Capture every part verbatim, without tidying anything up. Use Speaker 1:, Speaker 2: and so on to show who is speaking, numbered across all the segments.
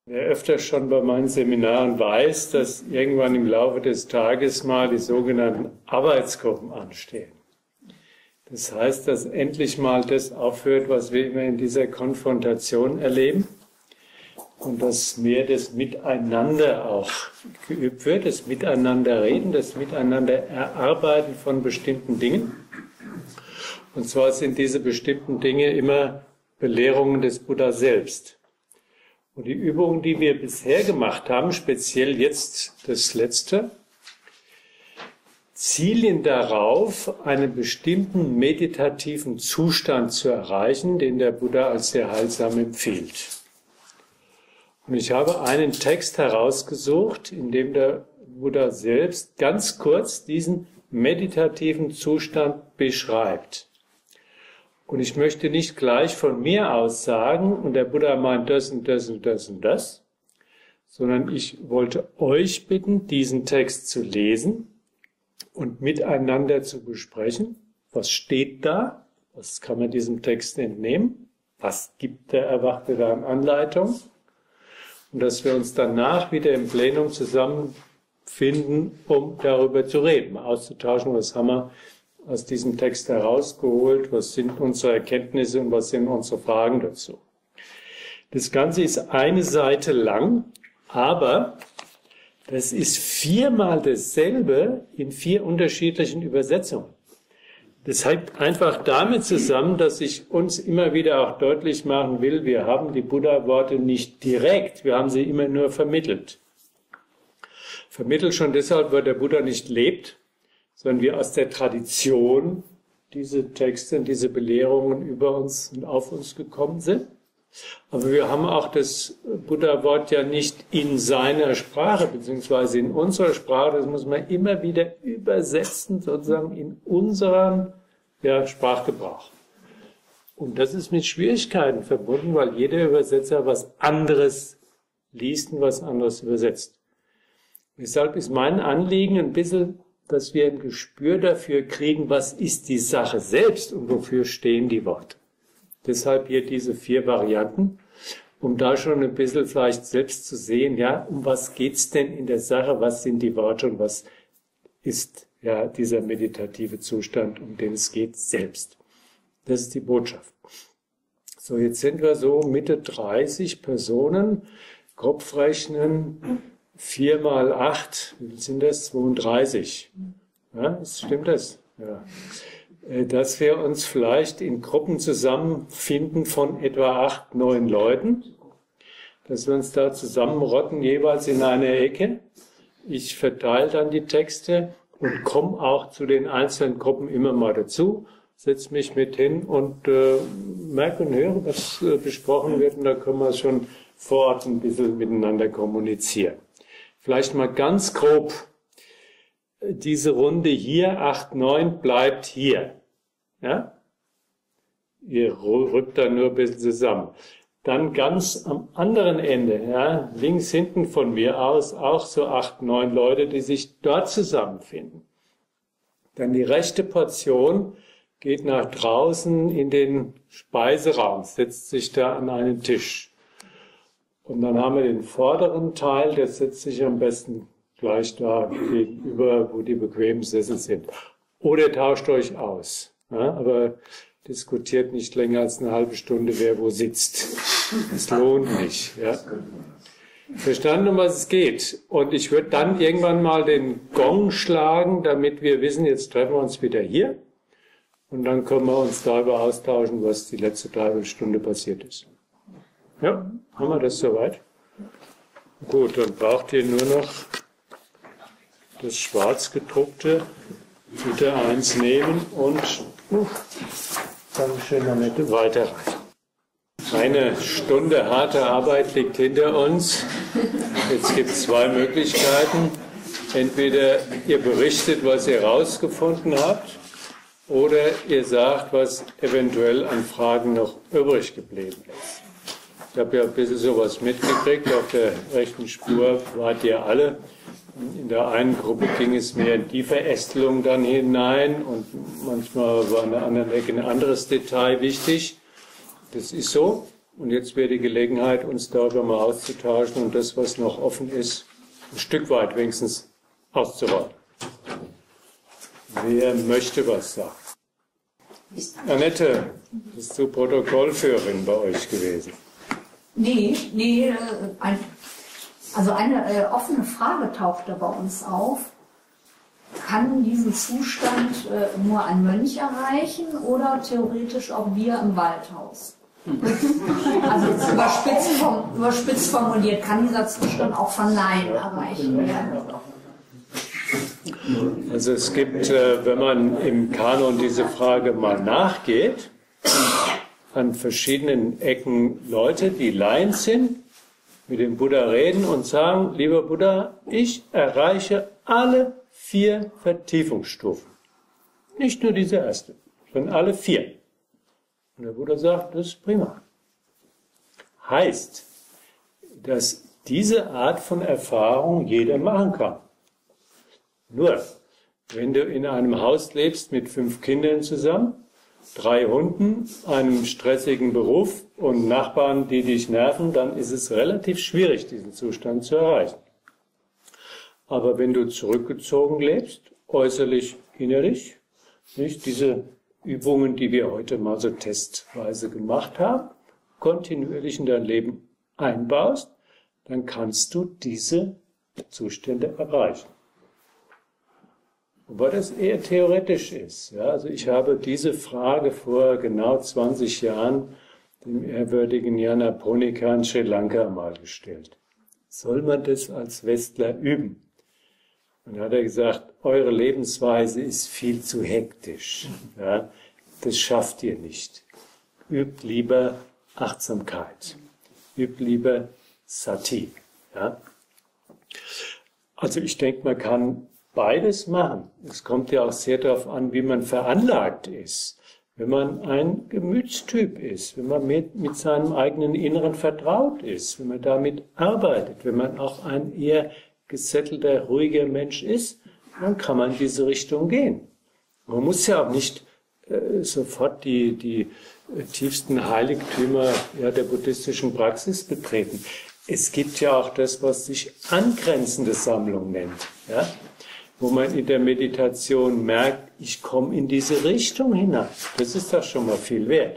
Speaker 1: Wer öfter schon bei meinen Seminaren weiß, dass irgendwann im Laufe des Tages mal die sogenannten Arbeitsgruppen anstehen. Das heißt, dass endlich mal das aufhört, was wir immer in dieser Konfrontation erleben und dass mehr das Miteinander auch geübt wird, das Miteinanderreden, das Miteinander erarbeiten von bestimmten Dingen. Und zwar sind diese bestimmten Dinge immer Belehrungen des Buddha selbst. Und die Übungen, die wir bisher gemacht haben, speziell jetzt das letzte, zielen darauf, einen bestimmten meditativen Zustand zu erreichen, den der Buddha als sehr heilsam empfiehlt. Und ich habe einen Text herausgesucht, in dem der Buddha selbst ganz kurz diesen meditativen Zustand beschreibt. Und ich möchte nicht gleich von mir aus sagen, und der Buddha meint das und das und das und das, sondern ich wollte euch bitten, diesen Text zu lesen und miteinander zu besprechen. Was steht da? Was kann man diesem Text entnehmen? Was gibt der Erwachte da an Anleitung? Und dass wir uns danach wieder im Plenum zusammenfinden, um darüber zu reden, auszutauschen, was haben wir aus diesem Text herausgeholt, was sind unsere Erkenntnisse und was sind unsere Fragen dazu. Das Ganze ist eine Seite lang, aber das ist viermal dasselbe in vier unterschiedlichen Übersetzungen. Das hängt einfach damit zusammen, dass ich uns immer wieder auch deutlich machen will, wir haben die Buddha-Worte nicht direkt, wir haben sie immer nur vermittelt. Vermittelt schon deshalb, weil der Buddha nicht lebt, sondern wir aus der Tradition diese Texte und diese Belehrungen über uns und auf uns gekommen sind. Aber wir haben auch das Buddha-Wort ja nicht in seiner Sprache, beziehungsweise in unserer Sprache, das muss man immer wieder übersetzen, sozusagen in unserem ja, Sprachgebrauch. Und das ist mit Schwierigkeiten verbunden, weil jeder Übersetzer was anderes liest und was anderes übersetzt. Deshalb ist mein Anliegen ein bisschen, dass wir ein Gespür dafür kriegen, was ist die Sache selbst und wofür stehen die Worte. Deshalb hier diese vier Varianten, um da schon ein bisschen vielleicht selbst zu sehen, ja, um was geht's denn in der Sache, was sind die Worte und was ist ja dieser meditative Zustand, um den es geht, selbst. Das ist die Botschaft. So, jetzt sind wir so Mitte dreißig Personen, Kopfrechnen, vier mal acht, wie sind das? zweiunddreißig. Ja, stimmt das? Ja. Dass wir uns vielleicht in Gruppen zusammenfinden von etwa acht, neun Leuten, dass wir uns da zusammenrotten, jeweils in einer Ecke. Ich verteile dann die Texte und komme auch zu den einzelnen Gruppen immer mal dazu, setze mich mit hin und äh, merke und höre, was äh, besprochen wird, und da können wir schon vor Ort ein bisschen miteinander kommunizieren. Vielleicht mal ganz grob, diese Runde hier, acht, neun, bleibt hier. Ja? Ihr rückt da nur ein bisschen zusammen. Dann ganz am anderen Ende, ja, links hinten von mir aus, auch so acht, neun Leute, die sich dort zusammenfinden. Dann die rechte Portion geht nach draußen in den Speiseraum, setzt sich da an einen Tisch. Und dann haben wir den vorderen Teil, der setzt sich am besten gleich da gegenüber, wo die bequemen Sessel sind. Oder tauscht euch aus. Ja, aber diskutiert nicht länger als eine halbe Stunde, wer wo sitzt. Es lohnt nicht. Ja. Verstanden, um was es geht. Und ich würde dann irgendwann mal den Gong schlagen, damit wir wissen, jetzt treffen wir uns wieder hier. Und dann können wir uns darüber austauschen, was die letzte Dreiviertelstunde passiert ist. Ja, haben wir das soweit? Gut, dann braucht ihr nur noch das schwarz gedruckte, bitte eins nehmen und uh, Dankeschön, damit weiterreichen. Eine Stunde harte Arbeit liegt hinter uns. Jetzt gibt es zwei Möglichkeiten. Entweder ihr berichtet, was ihr herausgefunden habt, oder ihr sagt, was eventuell an Fragen noch übrig geblieben ist. Ich habe ja ein bisschen sowas mitgekriegt, auf der rechten Spur wart ihr alle. In der einen Gruppe ging es mehr in die Verästelung dann hinein und manchmal war an der anderen Ecke ein anderes Detail wichtig. Das ist so. Und jetzt wäre die Gelegenheit, uns darüber mal auszutauschen und das, was noch offen ist, ein Stück weit wenigstens auszuräumen. Wer möchte was sagen? Annette, bist du Protokollführerin bei euch gewesen?
Speaker 2: Nee, nee, äh, ein, also eine äh, offene Frage tauchte bei uns auf. Kann diesen Zustand äh, nur ein Mönch erreichen oder theoretisch auch wir im Waldhaus? Also jetzt überspitzt, form, überspitzt formuliert, kann dieser Zustand auch von Laien erreicht werden?
Speaker 1: Also es gibt, äh, wenn man im Kanon diese Frage mal nachgeht, an verschiedenen Ecken Leute, die Laien sind, mit dem Buddha reden und sagen, lieber Buddha, ich erreiche alle vier Vertiefungsstufen. Nicht nur diese erste, sondern alle vier. Und der Buddha sagt, das ist prima. Heißt, dass diese Art von Erfahrung jeder machen kann. Nur, wenn du in einem Haus lebst mit fünf Kindern zusammen, drei Hunden, einem stressigen Beruf und Nachbarn, die dich nerven, dann ist es relativ schwierig, diesen Zustand zu erreichen. Aber wenn du zurückgezogen lebst, äußerlich, innerlich, nicht diese Übungen, die wir heute mal so testweise gemacht haben, kontinuierlich in dein Leben einbaust, dann kannst du diese Zustände erreichen. Wobei das eher theoretisch ist. Ja, also ich habe diese Frage vor genau zwanzig Jahren dem ehrwürdigen Jana Ponika in Sri Lanka mal gestellt. Soll man das als Westler üben? Und dann hat er gesagt, eure Lebensweise ist viel zu hektisch. Ja, das schafft ihr nicht. Übt lieber Achtsamkeit. Übt lieber Sati. Ja? Also ich denke, man kann beides machen. Es kommt ja auch sehr darauf an, wie man veranlagt ist. Wenn man ein Gemütstyp ist, wenn man mit, mit seinem eigenen Inneren vertraut ist, wenn man damit arbeitet, wenn man auch ein eher gesettelter, ruhiger Mensch ist, dann kann man in diese Richtung gehen. Man muss ja auch nicht äh, sofort die, die äh, tiefsten Heiligtümer ja, der buddhistischen Praxis betreten. Es gibt ja auch das, was sich angrenzende Sammlung nennt, ja? Wo man in der Meditation merkt, ich komme in diese Richtung hinein. Das ist doch schon mal viel wert.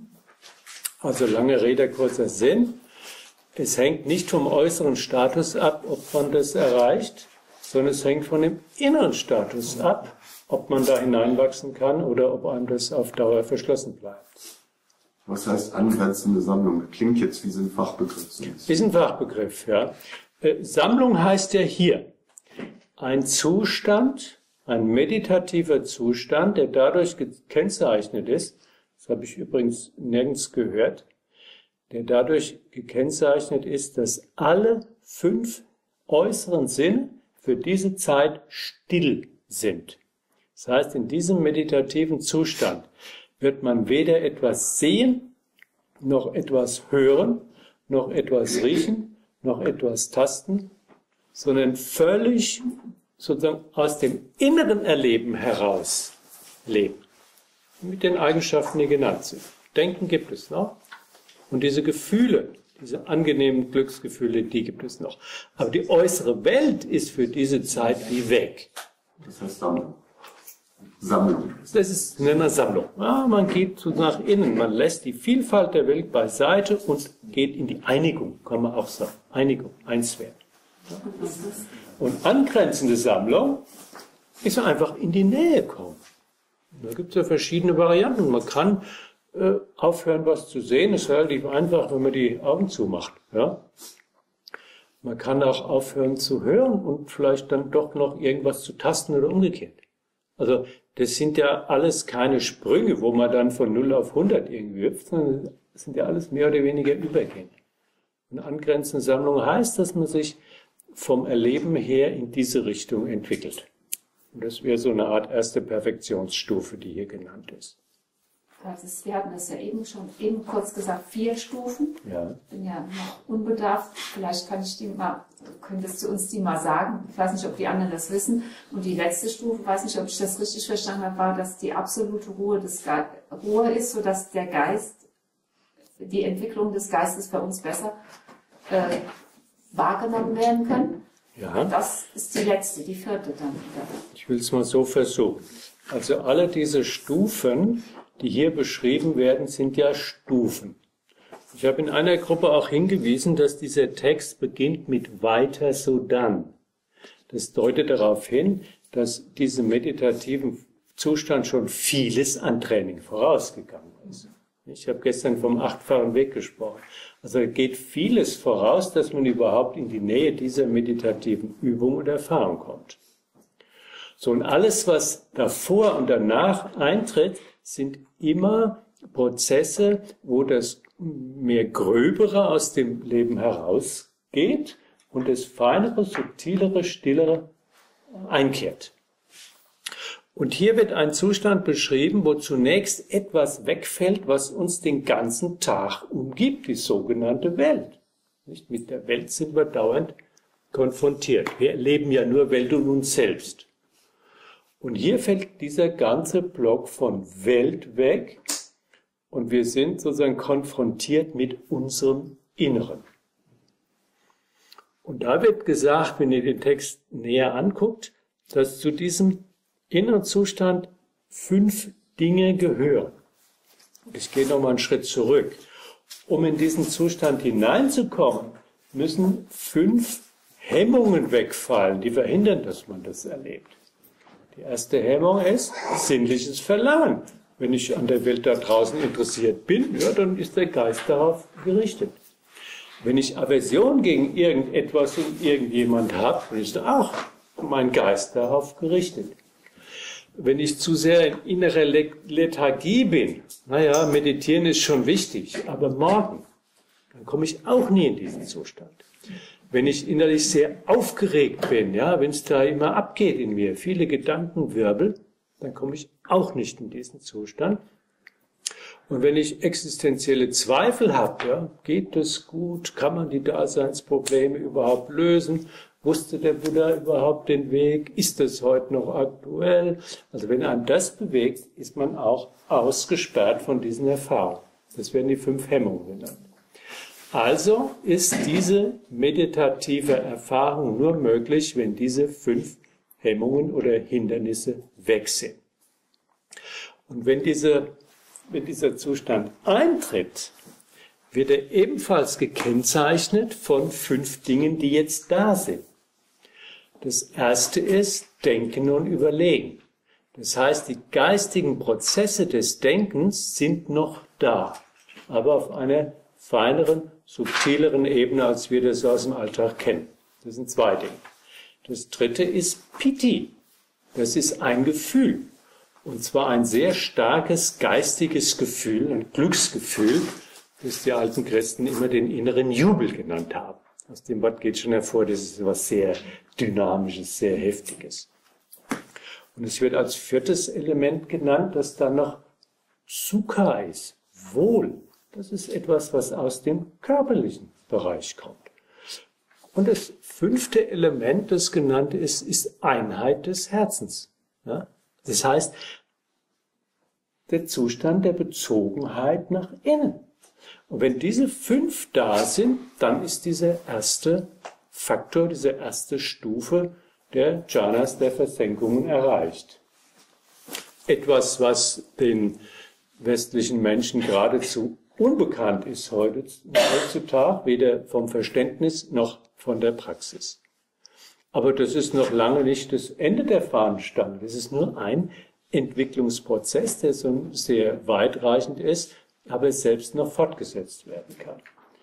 Speaker 1: Also lange Rede, kurzer Sinn. Es hängt nicht vom äußeren Status ab, ob man das erreicht, sondern es hängt von dem inneren Status ab, ob man da hineinwachsen kann oder ob einem das auf Dauer verschlossen bleibt.
Speaker 3: Was heißt angrenzende Sammlung? Klingt jetzt wie so ein Fachbegriff.
Speaker 1: Ist ein Fachbegriff, ja. Äh, Sammlung heißt ja hier ein Zustand, ein meditativer Zustand, der dadurch gekennzeichnet ist, das habe ich übrigens nirgends gehört, der dadurch gekennzeichnet ist, dass alle fünf äußeren Sinne für diese Zeit still sind. Das heißt, in diesem meditativen Zustand wird man weder etwas sehen, noch etwas hören, noch etwas riechen, noch etwas tasten, sondern völlig sozusagen aus dem inneren Erleben heraus leben. Mit den Eigenschaften, die genannt sind. Denken gibt es noch. Und diese Gefühle, diese angenehmen Glücksgefühle, die gibt es noch. Aber die äußere Welt ist für diese Zeit wie weg.
Speaker 3: Das heißt Sammlung. Sammlung.
Speaker 1: Das ist eine Sammlung. Ja, man geht so nach innen, man lässt die Vielfalt der Welt beiseite und geht in die Einigung, kann man auch sagen. Einigung, eins werden. Und angrenzende Sammlung ist einfach in die Nähe kommen. Da gibt es ja verschiedene Varianten. Man kann äh, aufhören, was zu sehen. Das ist relativ einfach, wenn man die Augen zumacht. Ja? Man kann auch aufhören zu hören und vielleicht dann doch noch irgendwas zu tasten oder umgekehrt. Also das sind ja alles keine Sprünge, wo man dann von null auf hundert irgendwie hüpft, sondern das sind ja alles mehr oder weniger Übergänge. Eine angrenzende Sammlung heißt, dass man sich vom Erleben her in diese Richtung entwickelt. Und das wäre so eine Art erste Perfektionsstufe, die hier genannt ist.
Speaker 2: Also wir hatten das ja eben schon eben kurz gesagt, vier Stufen.
Speaker 1: Ja.
Speaker 2: Ich bin ja noch unbedarft. Vielleicht kann ich die mal, könntest du uns die mal sagen. Ich weiß nicht, ob die anderen das wissen. Und die letzte Stufe, weiß nicht, ob ich das richtig verstanden habe, war, dass die absolute Ruhe des Ge Ruhe ist, sodass der Geist
Speaker 4: die Entwicklung des Geistes bei uns besser äh, wahrgenommen werden können.
Speaker 1: Ja.
Speaker 4: Das ist die letzte, die vierte dann wieder.
Speaker 1: Ich will es mal so versuchen. Also alle diese Stufen, die hier beschrieben werden, sind ja Stufen. Ich habe in einer Gruppe auch hingewiesen, dass dieser Text beginnt mit weiter so dann. Das deutet darauf hin, dass diesem meditativen Zustand schon vieles an Training vorausgegangen ist. Ich habe gestern vom achtfachen Weg gesprochen. Also geht vieles voraus, dass man überhaupt in die Nähe dieser meditativen Übung und Erfahrung kommt. So, und alles, was davor und danach eintritt, sind immer Prozesse, wo das mehr Gröbere aus dem Leben herausgeht und das Feinere, Subtilere, Stillere einkehrt. Und hier wird ein Zustand beschrieben, wo zunächst etwas wegfällt, was uns den ganzen Tag umgibt, die sogenannte Welt. Nicht? Mit der Welt sind wir dauernd konfrontiert. Wir erleben ja nur Welt und uns selbst. Und hier fällt dieser ganze Block von Welt weg und wir sind sozusagen konfrontiert mit unserem Inneren. Und da wird gesagt, wenn ihr den Text näher anguckt, dass zu diesem inneren Zustand fünf Dinge gehören. Ich gehe noch mal einen Schritt zurück. Um in diesen Zustand hineinzukommen, müssen fünf Hemmungen wegfallen, die verhindern, dass man das erlebt. Die erste Hemmung ist sinnliches Verlangen. Wenn ich an der Welt da draußen interessiert bin, ja, dann ist der Geist darauf gerichtet. Wenn ich Aversion gegen irgendetwas und irgendjemand habe, dann ist auch mein Geist darauf gerichtet. Wenn ich zu sehr in innerer Lethargie bin, naja, meditieren ist schon wichtig, aber morgen, dann komme ich auch nie in diesen Zustand. Wenn ich innerlich sehr aufgeregt bin, ja, wenn es da immer abgeht in mir, viele Gedankenwirbel, dann komme ich auch nicht in diesen Zustand. Und wenn ich existenzielle Zweifel habe, ja, geht das gut, kann man die Daseinsprobleme überhaupt lösen? Wusste der Buddha überhaupt den Weg? Ist das heute noch aktuell? Also wenn einem das bewegt, ist man auch ausgesperrt von diesen Erfahrungen. Das werden die fünf Hemmungen genannt. Also ist diese meditative Erfahrung nur möglich, wenn diese fünf Hemmungen oder Hindernisse weg sind. Und wenn, diese, wenn dieser Zustand eintritt, wird er ebenfalls gekennzeichnet von fünf Dingen, die jetzt da sind. Das erste ist Denken und Überlegen. Das heißt, die geistigen Prozesse des Denkens sind noch da, aber auf einer feineren, subtileren Ebene, als wir das aus dem Alltag kennen. Das sind zwei Dinge. Das dritte ist Piti. Das ist ein Gefühl. Und zwar ein sehr starkes geistiges Gefühl, ein Glücksgefühl, das die alten Christen immer den inneren Jubel genannt haben. Aus dem Wort geht schon hervor, das ist etwas sehr Dynamisches, sehr Heftiges. Und es wird als viertes Element genannt, dass da noch Sukha ist, Wohl. Das ist etwas, was aus dem körperlichen Bereich kommt. Und das fünfte Element, das genannt ist, ist Einheit des Herzens. Ja? Das heißt, der Zustand der Bezogenheit nach innen. Und wenn diese fünf da sind, dann ist dieser erste Faktor, diese erste Stufe der Jhanas, der Versenkungen erreicht. Etwas, was den westlichen Menschen geradezu unbekannt ist heutzutage, weder vom Verständnis noch von der Praxis. Aber das ist noch lange nicht das Ende der Fahnenstange. Das ist nur ein Entwicklungsprozess, der so sehr weitreichend ist, aber selbst noch fortgesetzt werden kann.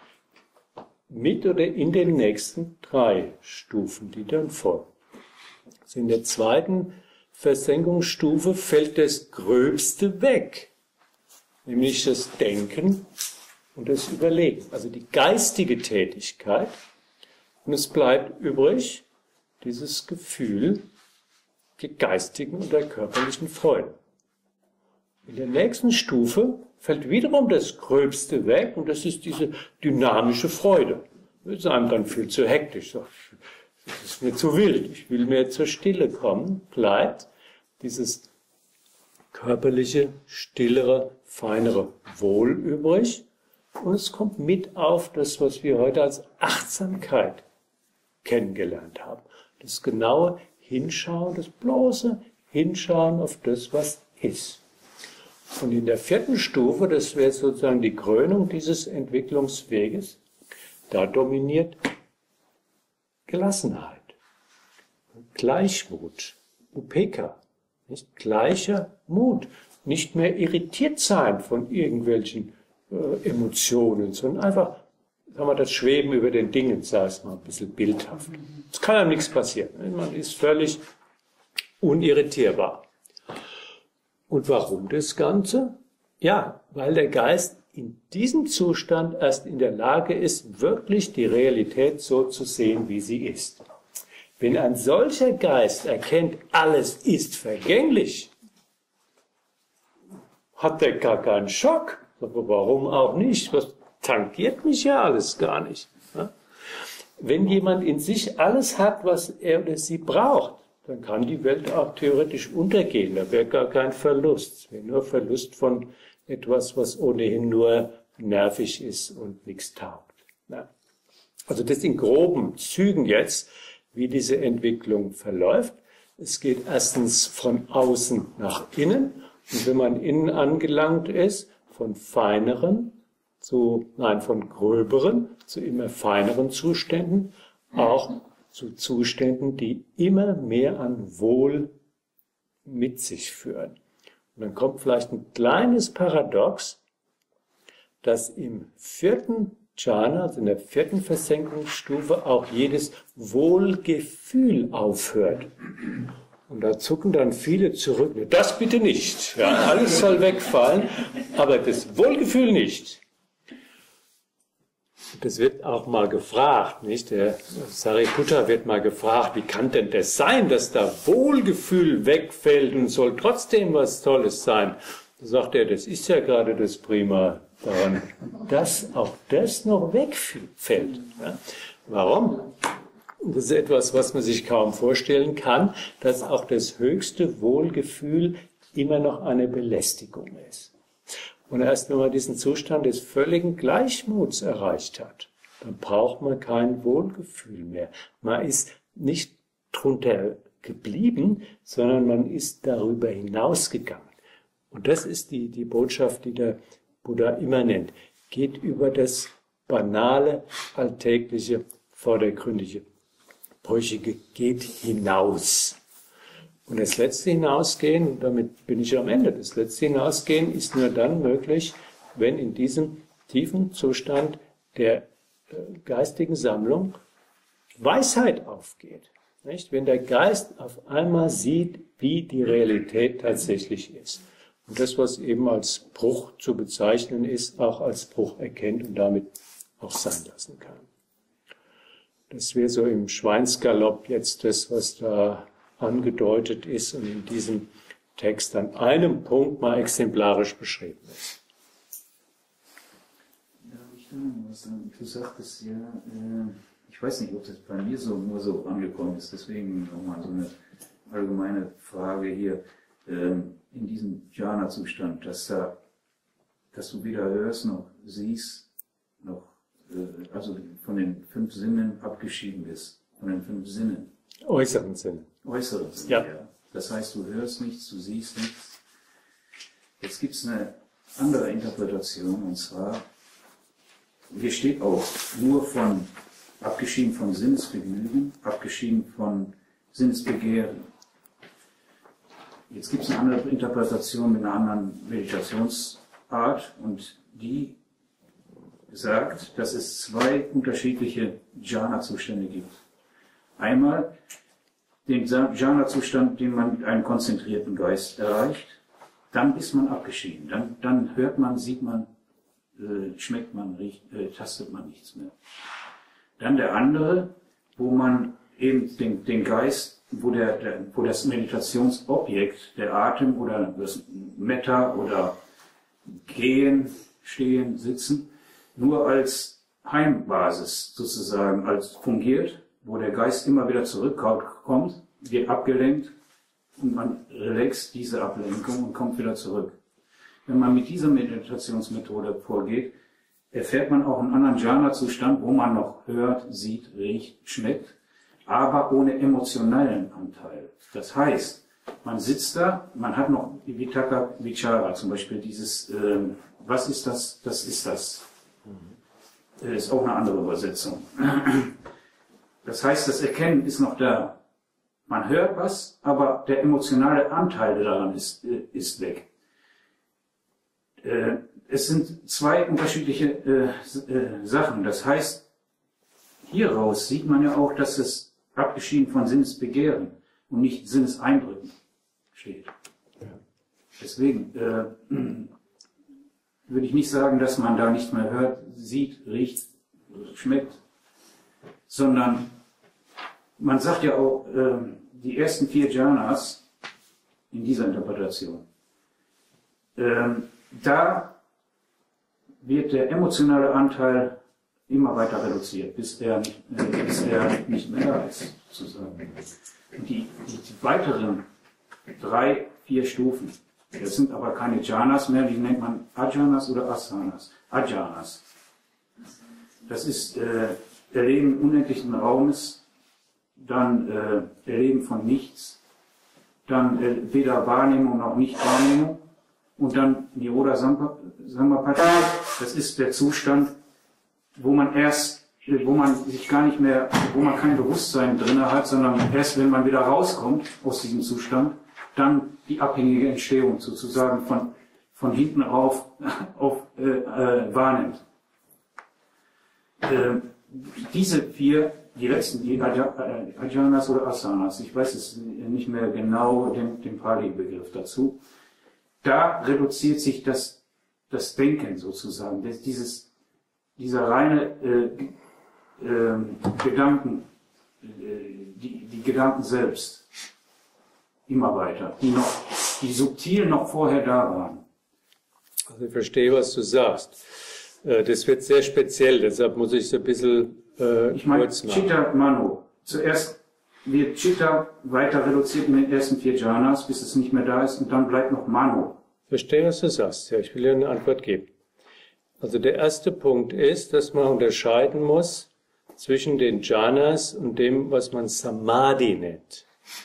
Speaker 1: Mit oder in den nächsten drei Stufen, die dann folgen. Also in der zweiten Versenkungsstufe fällt das Gröbste weg, nämlich das Denken und das Überlegen, also die geistige Tätigkeit. Und es bleibt übrig dieses Gefühl der geistigen und der körperlichen Freude. In der nächsten Stufe fällt wiederum das Gröbste weg und das ist diese dynamische Freude. Das ist einem dann viel zu hektisch. Das ist mir zu wild. Ich will mehr zur Stille kommen. Bleibt dieses körperliche, stillere, feinere Wohl übrig Und es kommt mit auf das, was wir heute als Achtsamkeit kennengelernt haben. Das genaue Hinschauen, das bloße Hinschauen auf das, was ist. Und in der vierten Stufe, das wäre sozusagen die Krönung dieses Entwicklungsweges, da dominiert Gelassenheit, Gleichmut, Upeka, nicht gleicher Mut, nicht mehr irritiert sein von irgendwelchen äh, Emotionen, sondern einfach, sagen wir, das Schweben über den Dingen, sag ich mal, ein bisschen bildhaft. Es kann einem nichts passieren, man ist völlig unirritierbar. Und warum das Ganze? Ja, weil der Geist in diesem Zustand erst in der Lage ist, wirklich die Realität so zu sehen, wie sie ist. Wenn ein solcher Geist erkennt, alles ist vergänglich, hat er gar keinen Schock. Aber warum auch nicht? Was tangiert mich ja alles gar nicht. Wenn jemand in sich alles hat, was er oder sie braucht, dann kann die Welt auch theoretisch untergehen. Da wäre gar kein Verlust. Es wäre nur Verlust von etwas, was ohnehin nur nervig ist und nichts taugt. Ja. Also das in groben Zügen jetzt, wie diese Entwicklung verläuft. Es geht erstens von außen nach innen. Und wenn man innen angelangt ist, von feineren zu, nein, von gröberen zu immer feineren Zuständen, auch zu Zuständen, die immer mehr an Wohl mit sich führen. Und dann kommt vielleicht ein kleines Paradox, dass im vierten Jhana, also in der vierten Versenkungsstufe, auch jedes Wohlgefühl aufhört. Und da zucken dann viele zurück. Das bitte nicht. Ja, alles soll wegfallen, aber das Wohlgefühl nicht. Das wird auch mal gefragt, nicht? Der Sariputta wird mal gefragt, wie kann denn das sein, dass da Wohlgefühl wegfällt und soll trotzdem was Tolles sein? Da sagt er, das ist ja gerade das Prima daran, dass auch das noch wegfällt. Ja? Warum? Das ist etwas, was man sich kaum vorstellen kann, dass auch das höchste Wohlgefühl immer noch eine Belästigung ist. Und erst wenn man diesen Zustand des völligen Gleichmuts erreicht hat, dann braucht man kein Wohlgefühl mehr. Man ist nicht drunter geblieben, sondern man ist darüber hinausgegangen. Und das ist die, die Botschaft, die der Buddha immer nennt. Geht über das banale, alltägliche, vordergründige, brüchige, geht hinaus. Und das letzte Hinausgehen, und damit bin ich am Ende, das letzte Hinausgehen ist nur dann möglich, wenn in diesem tiefen Zustand der äh, geistigen Sammlung Weisheit aufgeht. Nicht? Wenn der Geist auf einmal sieht, wie die Realität tatsächlich ist. Und das, was eben als Bruch zu bezeichnen ist, auch als Bruch erkennt und damit auch sein lassen kann. Das wäre so im Schweinsgalopp jetzt das, was da angedeutet ist und in diesem Text an einem Punkt mal exemplarisch beschrieben ist.
Speaker 5: Ja, ich will noch was sagen. Du sagtest ja, äh, ich weiß nicht, ob das bei mir so nur so angekommen ist, deswegen nochmal so eine allgemeine Frage hier. Ähm, in diesem Jhana-Zustand, dass, da, dass du weder hörst noch siehst, noch, äh, also von den fünf Sinnen abgeschieden bist, von den fünf Sinnen.
Speaker 1: Äußeren Sinne.
Speaker 5: Äußeren Sinne,
Speaker 1: ja.
Speaker 5: ja. Das heißt, du hörst nichts, du siehst nichts. Jetzt gibt es eine andere Interpretation, und zwar, hier steht auch, nur von, abgeschieden von Sinnesvergnügen, abgeschieden von Sinnesbegehren. Jetzt gibt es eine andere Interpretation mit einer anderen Meditationsart, und die sagt, dass es zwei unterschiedliche Jhana-Zustände gibt. Einmal den Jhana-Zustand, den man mit einem konzentrierten Geist erreicht, dann ist man abgeschieden. Dann, dann hört man, sieht man, äh, schmeckt man, riecht, äh, tastet man nichts mehr. Dann der andere, wo man eben den, den Geist, wo, der, der, wo das Meditationsobjekt, der Atem oder das Metta oder Gehen, Stehen, Sitzen, nur als Heimbasis sozusagen als fungiert, wo der Geist immer wieder zurückkommt, wird abgelenkt und man relaxt diese Ablenkung und kommt wieder zurück. Wenn man mit dieser Meditationsmethode vorgeht, erfährt man auch einen anderen Jhana-Zustand, wo man noch hört, sieht, riecht, schmeckt, aber ohne emotionalen Anteil. Das heißt, man sitzt da, man hat noch die Vitaka Vichara, zum Beispiel dieses, ähm, was ist das, das ist das. Das ist auch eine andere Übersetzung. Das heißt, das Erkennen ist noch da. Man hört was, aber der emotionale Anteil daran ist, ist weg. Es sind zwei unterschiedliche äh, Sachen. Das heißt, hieraus sieht man ja auch, dass es abgeschieden von Sinnesbegehren und nicht Sinneseindrücken steht. Deswegen äh, würde ich nicht sagen, dass man da nicht mehr hört, sieht, riecht, schmeckt, sondern man sagt ja auch, äh, die ersten vier Jhanas in dieser Interpretation, äh, da wird der emotionale Anteil immer weiter reduziert, bis er nicht, äh, bis er nicht mehr da ist, sozusagen. Und die, die, die weiteren drei, vier Stufen, das sind aber keine Jhanas mehr, die nennt man Ajanas oder Asanas. Ajanas. Das ist äh, Erleben unendlichen Raumes, dann äh, Erleben von nichts, dann äh, weder Wahrnehmung noch Nichtwahrnehmung und dann Nirodha Samapatti. Das ist der Zustand, wo man erst, wo man sich gar nicht mehr, wo man kein Bewusstsein drin hat, sondern erst wenn man wieder rauskommt aus diesem Zustand, dann die abhängige Entstehung sozusagen von, von hinten auf, auf äh, äh, wahrnimmt. Äh, diese vier, die letzten, die Ajanas oder Asanas, ich weiß es nicht mehr genau, den, den Pali-Begriff dazu, da reduziert sich das, das Denken sozusagen, das, dieses, dieser reine äh, äh, Gedanken, äh, die, die Gedanken selbst, immer weiter, die noch, die subtil noch vorher da waren.
Speaker 1: Also ich verstehe, was du sagst. Das wird sehr speziell, deshalb muss ich es ein bisschen äh,
Speaker 5: ich meine,
Speaker 1: kurz machen.
Speaker 5: Chitta Mano. Zuerst wird Chitta weiter reduziert in den ersten vier Jhanas, bis es nicht mehr da ist, und dann bleibt noch Mano.
Speaker 1: Verstehe, was du sagst. Ja, ich will dir eine Antwort geben. Also der erste Punkt ist, dass man unterscheiden muss zwischen den Jhanas und dem, was man Samadhi nennt.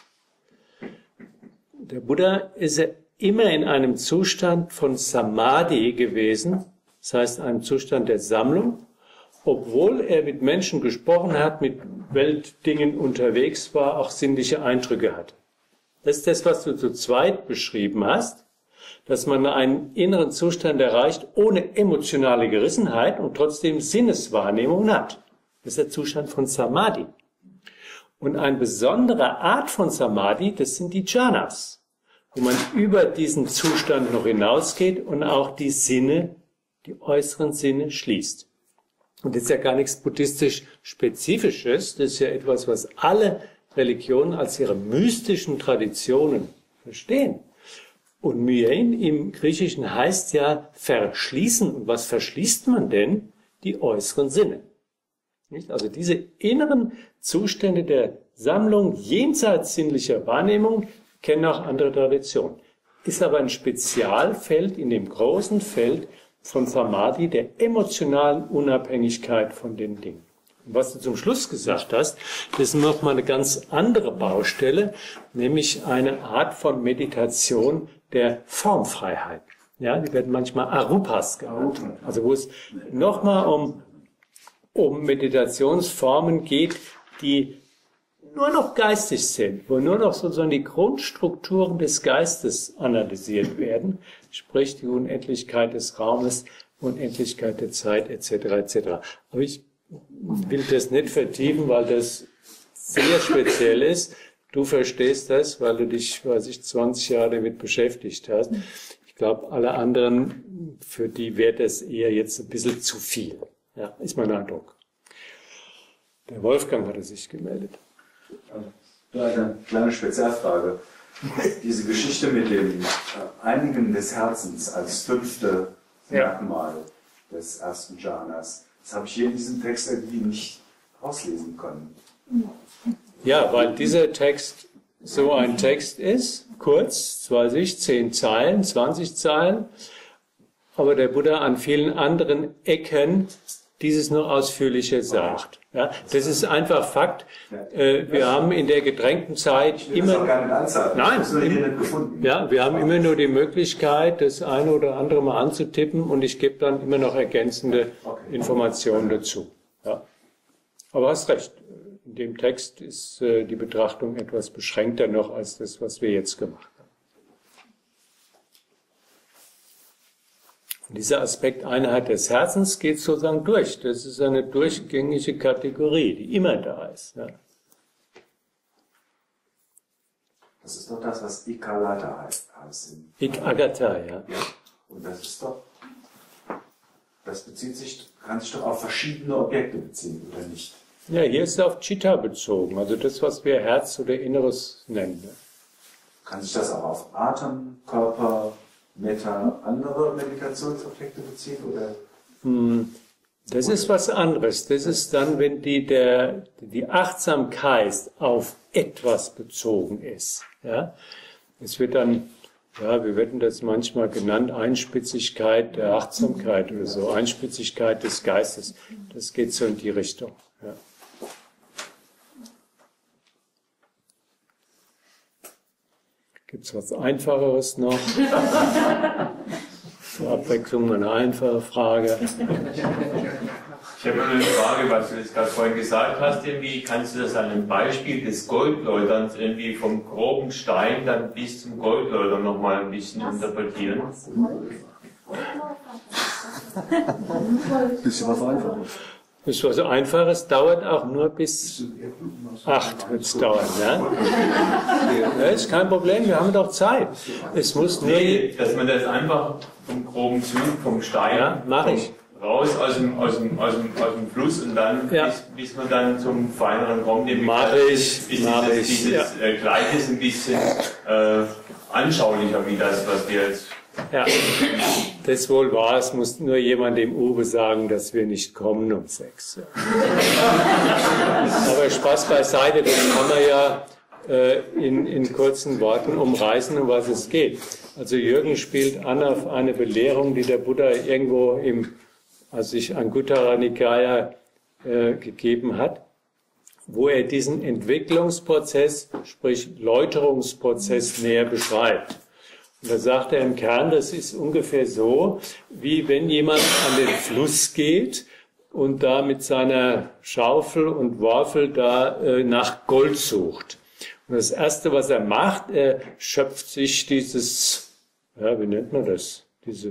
Speaker 1: Der Buddha ist ja immer in einem Zustand von Samadhi gewesen, das heißt einem Zustand der Sammlung, obwohl er mit Menschen gesprochen hat, mit Weltdingen unterwegs war, auch sinnliche Eindrücke hatte. Das ist das, was du zu zweit beschrieben hast, dass man einen inneren Zustand erreicht ohne emotionale Gerissenheit und trotzdem Sinneswahrnehmung hat. Das ist der Zustand von Samadhi. Und eine besondere Art von Samadhi, das sind die Jhanas, wo man über diesen Zustand noch hinausgeht und auch die Sinne, die äußeren Sinne schließt. Und das ist ja gar nichts buddhistisch Spezifisches, das ist ja etwas, was alle Religionen als ihre mystischen Traditionen verstehen. Und Myein im Griechischen heißt ja verschließen. Und was verschließt man denn? Die äußeren Sinne. Also diese inneren Zustände der Sammlung jenseits sinnlicher Wahrnehmung kennen auch andere Traditionen. Ist aber ein Spezialfeld in dem großen Feld von Samadhi, der emotionalen Unabhängigkeit von den Dingen. Und was du zum Schluss gesagt hast, das ist nochmal eine ganz andere Baustelle, nämlich eine Art von Meditation der Formfreiheit. Ja, die werden manchmal Arupas genannt. Also wo es nochmal um, um Meditationsformen geht, die nur noch geistig sind, wo nur noch sozusagen die Grundstrukturen des Geistes analysiert werden, sprich die Unendlichkeit des Raumes, Unendlichkeit der Zeit et cetera et cetera. Aber ich will das nicht vertiefen, weil das sehr speziell ist. Du verstehst das, weil du dich, weiß ich, zwanzig Jahre damit beschäftigt hast. Ich glaube, alle anderen, für die wäre das eher jetzt ein bisschen zu viel. Ja, ist mein Eindruck. Der Wolfgang hatte sich gemeldet.
Speaker 6: Nur eine kleine Spezialfrage. Diese Geschichte mit dem äh, Einigen des Herzens als fünfte Merkmal des ersten Jhanas, das habe ich hier in diesem Text irgendwie nicht auslesen können.
Speaker 1: Ja, weil dieser Text so ein Text ist, kurz, weiß ich, zehn Zeilen, zwanzig Zeilen, aber der Buddha an vielen anderen Ecken dieses noch ausführlicher sagt. Ja, das ist einfach Fakt. Äh, wir haben in der gedrängten Zeit immer, nein, im, ja, wir haben immer nur die Möglichkeit, das eine oder andere mal anzutippen und ich gebe dann immer noch ergänzende Informationen dazu. Ja. Aber hast recht. In dem Text ist äh, die Betrachtung etwas beschränkter noch als das, was wir jetzt gemacht haben. Und dieser Aspekt Einheit des Herzens geht sozusagen durch. Das ist eine durchgängige Kategorie, die immer da ist. Ja.
Speaker 6: Das ist doch das, was Ikalata heißt.
Speaker 1: Ik Agata, ja.
Speaker 6: Ja. Und das ist doch, das bezieht sich, kann sich doch auf verschiedene Objekte beziehen, oder nicht?
Speaker 1: Ja, hier ist es auf Chitta bezogen, also das, was wir Herz oder Inneres nennen.
Speaker 6: Kann sich das auch auf Atem, Körper, Meta, andere Meditationsobjekte beziehen, oder?
Speaker 1: Das ist was anderes. Das ist dann, wenn die, der, die Achtsamkeit auf etwas bezogen ist. Ja? Es wird dann, ja, wir werden das manchmal genannt, Einspitzigkeit der Achtsamkeit oder so, Einspitzigkeit des Geistes. Das geht so in die Richtung. Ja. Gibt es was Einfacheres noch? Zur Abwechslung eine einfache Frage.
Speaker 7: Ich habe noch eine Frage, was du jetzt gerade vorhin gesagt hast. Irgendwie kannst du das an einem Beispiel des Goldläuterns irgendwie vom groben Stein dann bis zum Goldläuter nochmal ein bisschen interpretieren?
Speaker 3: Bisschen was Einfaches.
Speaker 1: Das ist was Einfaches, dauert auch nur bis acht wird es dauern. Ja? Ja, ist kein Problem, wir haben doch Zeit. Es muss nur...
Speaker 7: Nee, dass man das einfach vom groben Zug, vom Stein,
Speaker 1: ja, mach ich.
Speaker 7: raus aus dem, aus, dem, aus, dem, aus dem Fluss und dann,
Speaker 1: ja.
Speaker 7: bis, bis man dann zum Feineren kommt.
Speaker 1: Mach ich,
Speaker 7: ist
Speaker 1: mach
Speaker 7: dieses,
Speaker 1: ich.
Speaker 7: dieses
Speaker 1: Ja.
Speaker 7: äh, Gleiches ein bisschen äh, anschaulicher wie das, was wir jetzt...
Speaker 1: Ja, das wohl war, es muss nur jemand dem Uwe sagen, dass wir nicht kommen um sechs. Aber Spaß beiseite, das kann man ja äh, in, in kurzen Worten umreißen, um was es geht. Also Jürgen spielt an auf eine Belehrung, die der Buddha irgendwo im, als sich Anguttara Nikaya äh, gegeben hat, wo er diesen Entwicklungsprozess, sprich Läuterungsprozess näher beschreibt. Und da sagt er im Kern, das ist ungefähr so, wie wenn jemand an den Fluss geht und da mit seiner Schaufel und Worfel da äh, nach Gold sucht. Und das Erste, was er macht, er schöpft sich dieses, ja, wie nennt man das, diese...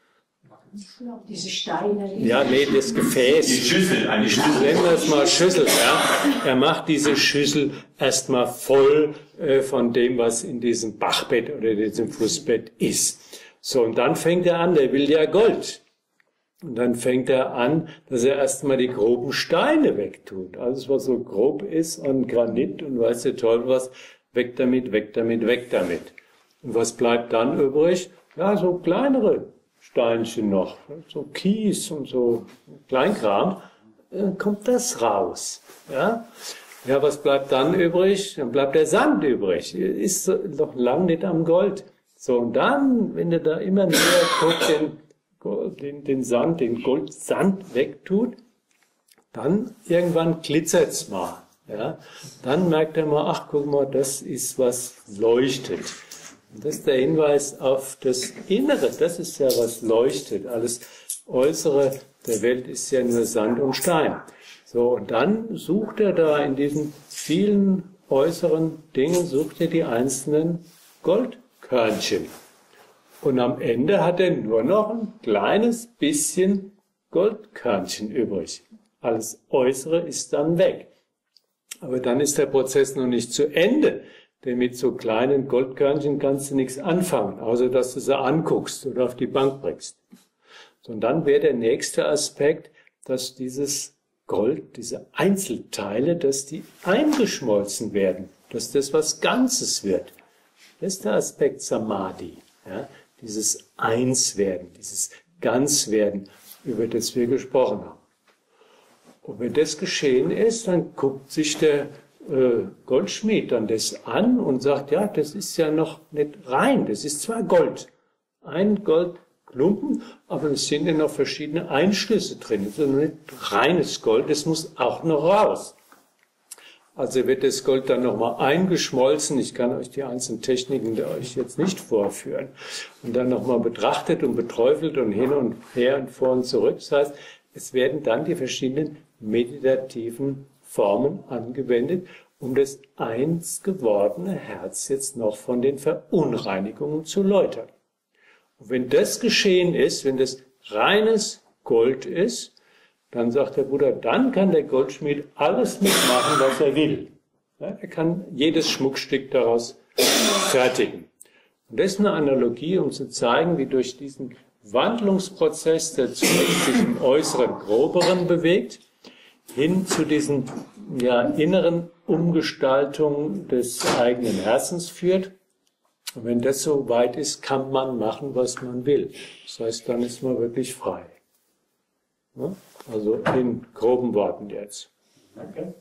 Speaker 2: Diese Steine.
Speaker 1: Ja, nee, das Gefäß.
Speaker 7: Die Schüssel, eine Schüssel.
Speaker 1: Nennen wir es mal Schüssel, ja. Er macht diese Schüssel erstmal voll äh, von dem, was in diesem Bachbett oder in diesem Flussbett ist. So, und dann fängt er an, der will ja Gold. Und dann fängt er an, dass er erstmal die groben Steine wegtut. Alles, was so grob ist und Granit und weiß der Teufel was, weg damit, weg damit, weg damit. Und was bleibt dann übrig? Ja, so kleinere Steinchen noch, so Kies und so Kleinkram, dann kommt das raus. Ja? Ja, was bleibt dann übrig? Dann bleibt der Sand übrig. Ist doch lang nicht am Gold. So, und dann, wenn du da immer näher guckst, den, den, den Sand, den Goldsand wegtut, dann irgendwann glitzert's mal. Ja? Dann merkt er mal, ach, guck mal, das ist was leuchtet. Und das ist der Hinweis auf das Innere, das ist ja, was leuchtet. Alles Äußere der Welt ist ja nur Sand und Stein. So, und dann sucht er da in diesen vielen äußeren Dingen, sucht er die einzelnen Goldkörnchen. Und am Ende hat er nur noch ein kleines bisschen Goldkörnchen übrig. Alles Äußere ist dann weg. Aber dann ist der Prozess noch nicht zu Ende. Denn mit so kleinen Goldkörnchen kannst du nichts anfangen, außer dass du sie anguckst oder auf die Bank bringst. Und dann wäre der nächste Aspekt, dass dieses Gold, diese Einzelteile, dass die eingeschmolzen werden, dass das was Ganzes wird. Das ist der Aspekt Samadhi, ja? Dieses Einswerden, dieses Ganzwerden, über das wir gesprochen haben. Und wenn das geschehen ist, dann guckt sich der Goldschmied dann das an und sagt, ja, das ist ja noch nicht rein, das ist zwar Gold, ein Gold, Klumpen, aber es sind ja noch verschiedene Einschlüsse drin. Es ist nicht reines Gold, das muss auch noch raus. Also wird das Gold dann nochmal eingeschmolzen. Ich kann euch die einzelnen Techniken der euch jetzt nicht vorführen. Und dann nochmal betrachtet und beträufelt und hin und her und vor und zurück. Das heißt, es werden dann die verschiedenen meditativen Formen angewendet, um das eins gewordene Herz jetzt noch von den Verunreinigungen zu läutern. Und wenn das geschehen ist, wenn das reines Gold ist, dann sagt der Buddha, dann kann der Goldschmied alles mitmachen, was er will. Ja, er kann jedes Schmuckstück daraus fertigen. Und das ist eine Analogie, um zu zeigen, wie durch diesen Wandlungsprozess, der zunächst sich im Äußeren, Groberen bewegt, hin zu diesen ja, inneren Umgestaltungen des eigenen Herzens führt. Und wenn das so weit ist, kann man machen, was man will. Das heißt, dann ist man wirklich frei. Ja? Also in groben Worten jetzt. Danke.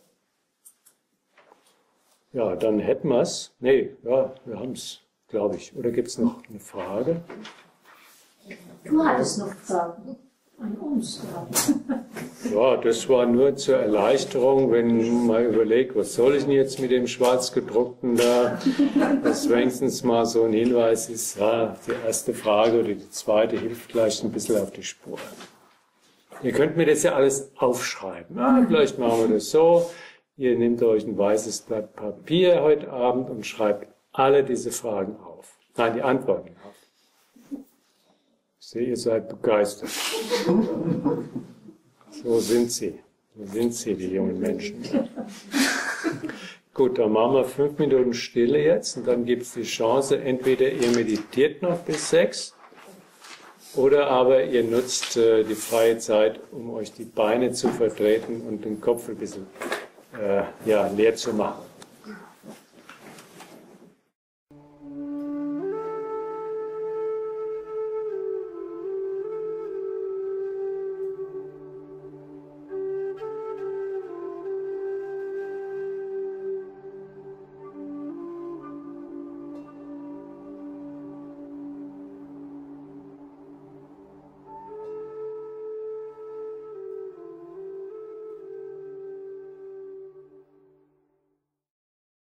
Speaker 1: Ja, dann hätten wir es. Nee, ja, wir haben es, glaube ich. Oder gibt es noch eine Frage?
Speaker 2: Du hattest noch Fragen an uns gehabt.
Speaker 1: Ja, das war nur zur Erleichterung, wenn man mal überlegt, was soll ich denn jetzt mit dem Schwarzgedruckten da? Dass wenigstens mal so ein Hinweis ist, ja, die erste Frage oder die zweite hilft gleich ein bisschen auf die Spur. Ihr könnt mir das ja alles aufschreiben. Ja, vielleicht machen wir das so. Ihr nehmt euch ein weißes Blatt Papier heute Abend und schreibt alle diese Fragen auf. Nein, die Antworten auf. Ich sehe, ihr seid begeistert. So sind sie. So sind sie, die jungen Menschen. Gut, dann machen wir fünf Minuten Stille jetzt und dann gibt es die Chance, entweder ihr meditiert noch bis sechs oder aber ihr nutzt äh, die freie Zeit, um euch die Beine zu vertreten und den Kopf ein bisschen äh, ja, leer zu machen.